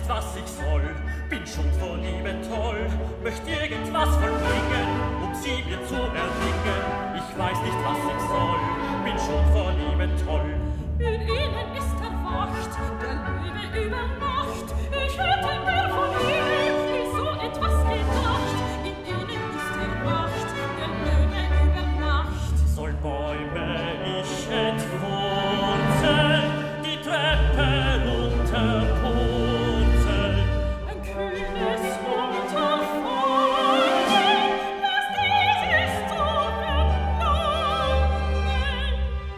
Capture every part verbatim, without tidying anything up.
was ich soll, bin schon vor Liebe toll, möcht irgendwas vollbringen, um sie mir zu erringen. Ich weiß nicht, was ich soll, bin schon vor Liebe toll. In ihnen ist erwacht der Löwe über Nacht. Ich hätte mir von ihnen nie so etwas gedacht. In ihnen ist erwacht der Löwe über Nacht. Soll Bäume ich entwurzeln, die Treppe runterpurzeln, Ein kühnes Unterfangen, lass dieses zu verlangen.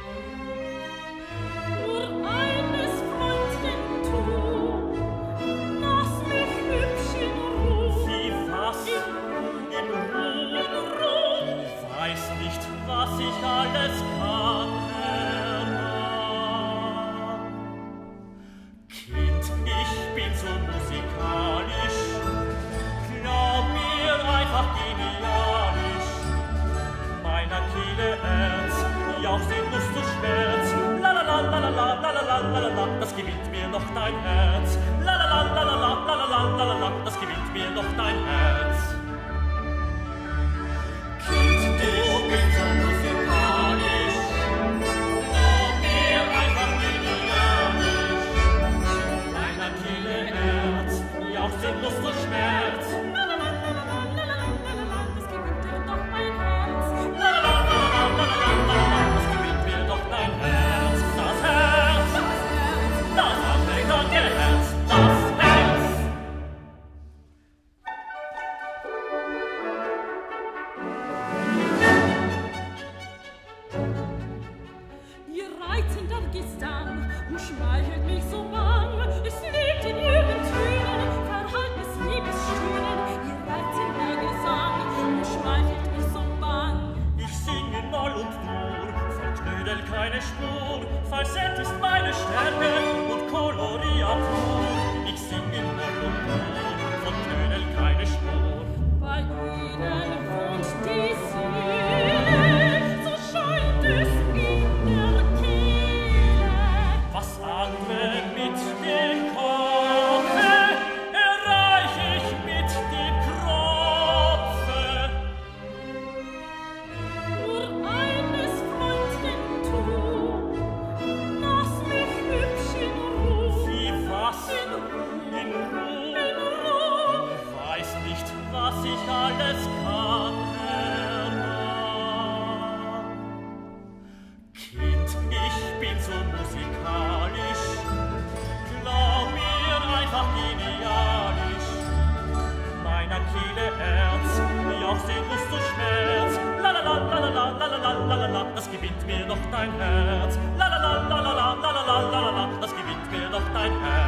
Nur eines, Freundchen, tu, lass mich hübsch in Ruh. wie was in Ruhe. Weiß nicht, was ich alles kann, Hermann. Kind, ich bin so musikalisch, glaub mir einfach genialisch. Meiner Kehle Erz, jauchzen Lust zu Schmerz. La la la la la la la la la la la, das gewinnt mir noch dein Herz. La la la la la la la la la la la, das gewinnt mir noch dein Herz. Kind, ich bin so musikalisch, glaub mir einfach genialisch. Meiner Kehle Erz, jauchzen Lust und Schmerz. La la la la la la la la la la, das gewinnt dir doch mein Herz. La la la la la la la la, das gewinnt mir doch dein Herz. Das Herz, das amerikanische Herz, das Herz. Ihr reizender Gesang umschmeichelt mich so bang. Es liegt in ihren Tönen, verhaltenes Liebesstöhnen. Ihr reizender Gesang umschmeichelt mich so bang. Ich singe in Moll und Dur, von Knödel keine Spur. Falsett ist meine Stärke und Koloriatur. Ich sing in Moll und Dur, von Knödel keine Spur. Bei ihnen wohnt die Seele, so scheint es in der Kehle. Was andere mit dem Kopfe, erreich ich mit dem Kropfe. Nur eines, Freundchen, tu, lass mich hübsch in Ruh. Wie was In Ruh, in Ruhe. in Ruh. Weiß nicht, was ich alles kann, Hermann. Kind, ich bin so musikalisch, glaub mir einfach genialisch. Meiner Kehle Erz, jauchzen Lust und Schmerz. La la la la la la la la la la la, das gewinnt mir noch dein Herz. La la la la la la la la la la la, das gewinnt mir noch dein Herz.